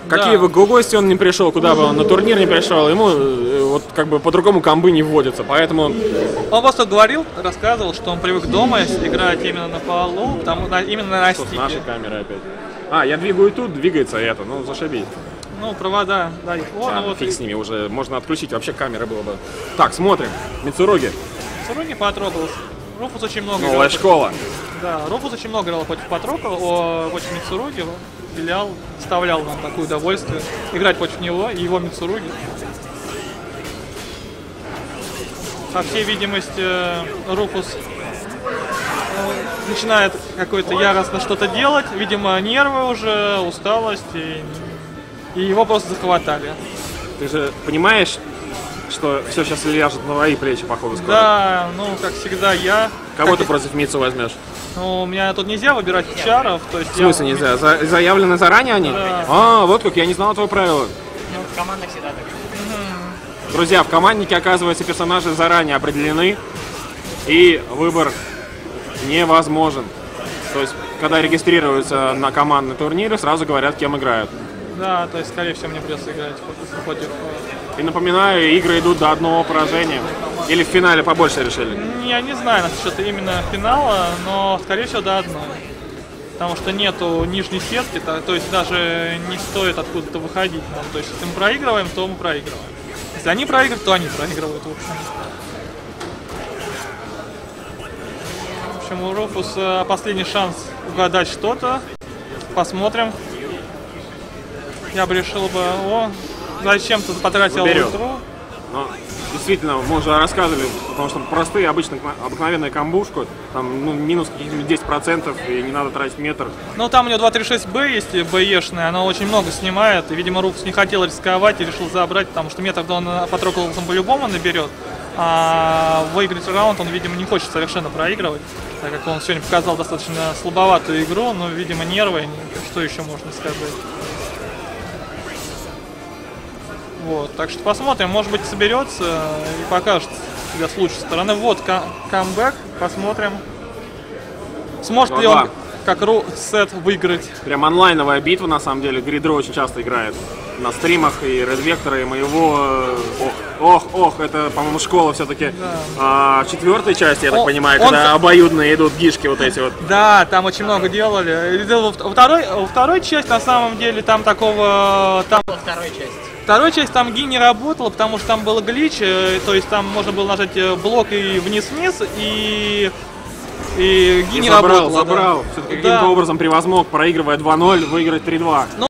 какие бы гости он не пришел, куда бы он на турнир не пришел, ему вот как бы по-другому комбы не вводятся, поэтому... Он просто говорил, рассказывал, что он привык дома играть именно на полу, именно на стике. Наши камеры опять. А, я двигаю тут, двигается это, ну зашибись. Ну, провода, да, их вон, Да, вот фиг с ними, уже можно отключить, вообще камеры было бы. Так, смотрим. Мицуруги. Мицуруги потрогался. Руфус очень много Новая школа. Да, Руфус очень много играл против Патрокла, против Мицуруги. Вставлял нам такое удовольствие играть против него и его Мицуруги. По всей видимости, Руфус начинает какое-то яростно что-то делать. Видимо, нервы уже, усталость, и его просто захватали. Ты же понимаешь, что все сейчас ляжет на твои плечи, походу, скоро? Да, ну, как всегда, я... Кого ты против Мицу возьмешь? Ну, у меня тут нельзя выбирать чаров, то есть... В смысле нельзя? Заявлены заранее они? Да. А, вот как, я не знал твое правило. Ну, в командах всегда так. Друзья, в команднике, оказывается, персонажи заранее определены, и выбор невозможен. То есть, когда регистрируются на командные турниры, сразу говорят, кем играют. Да, то есть, скорее всего, мне придется играть против... И напоминаю, игры идут до одного поражения. Или в финале побольше решили? Я не знаю насчет именно финала, но, скорее всего, до одной. Потому что нету нижней сетки, то есть даже не стоит откуда-то выходить нам. То есть, если мы проигрываем, то мы проигрываем. Если они проигрывают, то они проигрывают, в общем. В общем, у Руфуса последний шанс угадать что-то. Посмотрим. Я бы решил бы, зачем ты потратил ультру? Но, действительно, мы уже рассказывали, потому что простые, обыкновенные камбушку, там, ну, минус каких-нибудь 10%, и не надо тратить метр. Ну, там у него 236Б есть, БЕшная, она очень много снимает, и, видимо, Руфус не хотел рисковать и решил забрать, потому что метр он Патроколом по-любому наберет, а выиграть раунд он, видимо, не хочет совершенно проигрывать, так как он сегодня показал достаточно слабоватую игру, но, видимо, нервы, что еще можно сказать. Вот, так что посмотрим, может быть, соберется и покажет себя с лучшей стороны. Вот камбэк, посмотрим. Сможет ли он как сет выиграть? Прям онлайновая битва, на самом деле. Гридро очень часто играет на стримах, и Red Vector, и моего. Ох, это, по-моему, школа все-таки. Да. Четвертой части, я так понимаю, когда обоюдно идут гишки вот эти вот. Да, там очень много делали. Во второй части, на самом деле, там такого... Вторая часть там ги не работала, потому что там был глич, то есть там можно было нажать блок и вниз-вниз, и ги не работала. Забрал. Все-таки каким-то образом превозмог, проигрывая 2-0, выиграть 3-2.